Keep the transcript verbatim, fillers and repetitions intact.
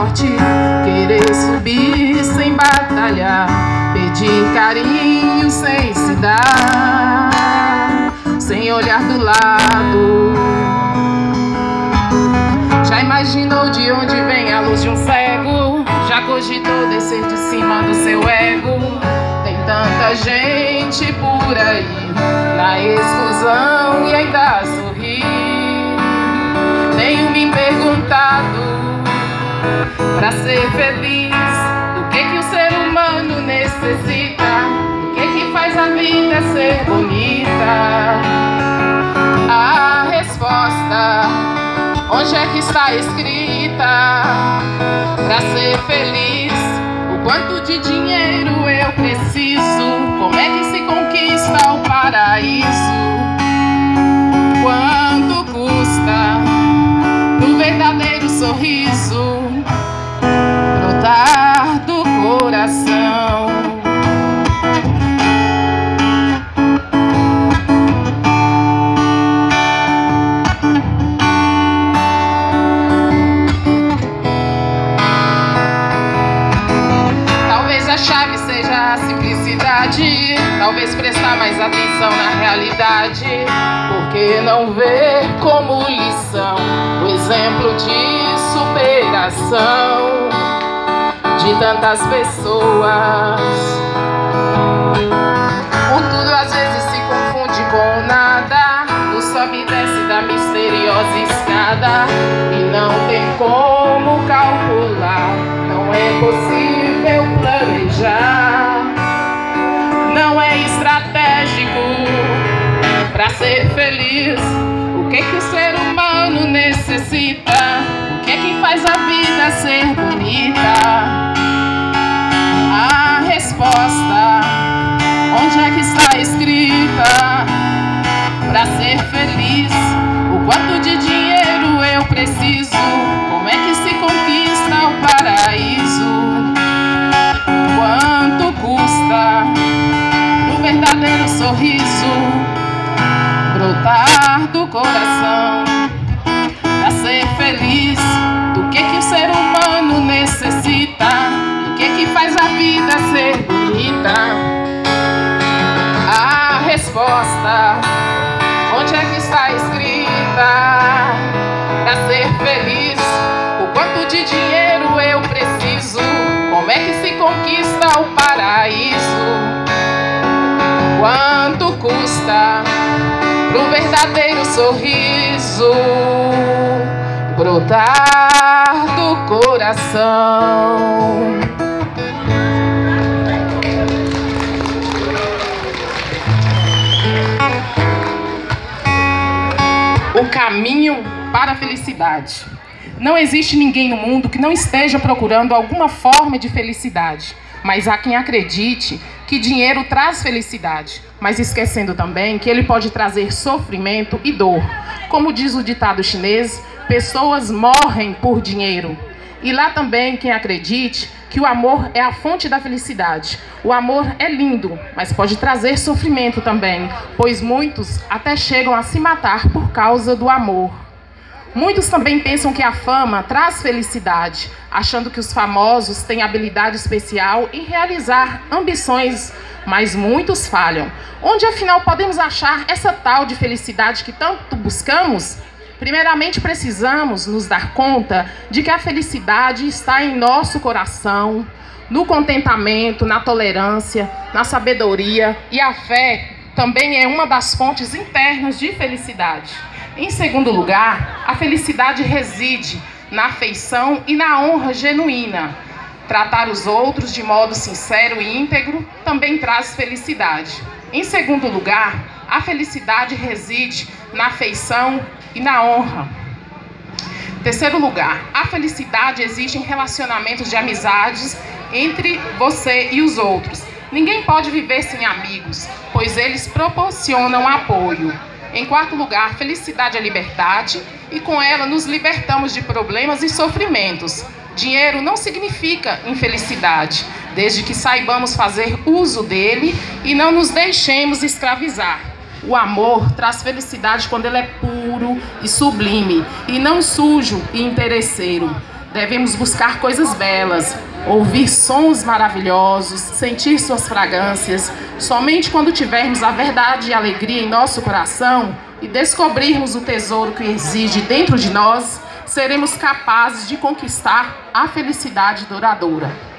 sorte, querer subir sem batalhar, pedir carinho sem se dar, sem olhar do lado. Já imaginou de onde vem a luz de um cego? Já cogitou descer de cima do seu ego? Tem tanta gente por aí na exclusão e ainda sorri. Tenho me perguntado, pra ser feliz, do que que o ser humano necessita? O que que faz a vida ser bonita? A resposta, onde é que está escrita? Pra ser feliz, o quanto de dinheiro eu preciso? Como é que se conquista o paraíso? Quanto custa no verdadeiro sorriso brotar do coração? Talvez a chave seja a simplicidade, talvez prestar mais atenção na realidade. Por que não ver como lição o exemplo de superação de tantas pessoas? O tudo às vezes se confunde com nada, o sobe e desce da misteriosa escada, e não tem como calcular, não é possível planejar, não é estratégico pra ser feliz. O que que o ser humano necessita? O que que faz a vida ser bonita? A resposta, onde é que está escrita? Pra ser feliz, o quanto de dinheiro eu preciso? Como é que se conquista o paraíso? Quanto custa no verdadeiro sorriso brotar do coração? Pra ser feliz, do que que o ser humano necessita? Do que que faz a vida ser bonita? A resposta, onde é que está escrita? Pra ser feliz, o quanto de dinheiro eu preciso? Como é que se conquista o paraíso? Quanto custa pro verdadeiro sorriso brotar do coração? O caminho para a felicidade. Não existe ninguém no mundo que não esteja procurando alguma forma de felicidade, mas há quem acredite que dinheiro traz felicidade, mas esquecendo também que ele pode trazer sofrimento e dor. Como diz o ditado chinês, pessoas morrem por dinheiro. E lá também quem acredite que o amor é a fonte da felicidade. O amor é lindo, mas pode trazer sofrimento também, pois muitos até chegam a se matar por causa do amor. Muitos também pensam que a fama traz felicidade, achando que os famosos têm habilidade especial em realizar ambições, mas muitos falham. Onde afinal podemos achar essa tal de felicidade que tanto buscamos? Primeiramente precisamos nos dar conta de que a felicidade está em nosso coração, no contentamento, na tolerância, na sabedoria, e a fé também é uma das fontes internas de felicidade. Em segundo lugar, a felicidade reside na afeição e na honra genuína. Tratar os outros de modo sincero e íntegro também traz felicidade. Em segundo lugar, a felicidade reside na afeição e na honra. Terceiro lugar, a felicidade existe em relacionamentos de amizades entre você e os outros. Ninguém pode viver sem amigos, pois eles proporcionam apoio. Em quarto lugar, felicidade é liberdade, e com ela nos libertamos de problemas e sofrimentos. Dinheiro não significa infelicidade, desde que saibamos fazer uso dele e não nos deixemos escravizar. O amor traz felicidade quando ele é puro e sublime, e não sujo e interesseiro. Devemos buscar coisas belas, ouvir sons maravilhosos, sentir suas fragrâncias. Somente quando tivermos a verdade e a alegria em nosso coração e descobrirmos o tesouro que exige dentro de nós, seremos capazes de conquistar a felicidade duradoura.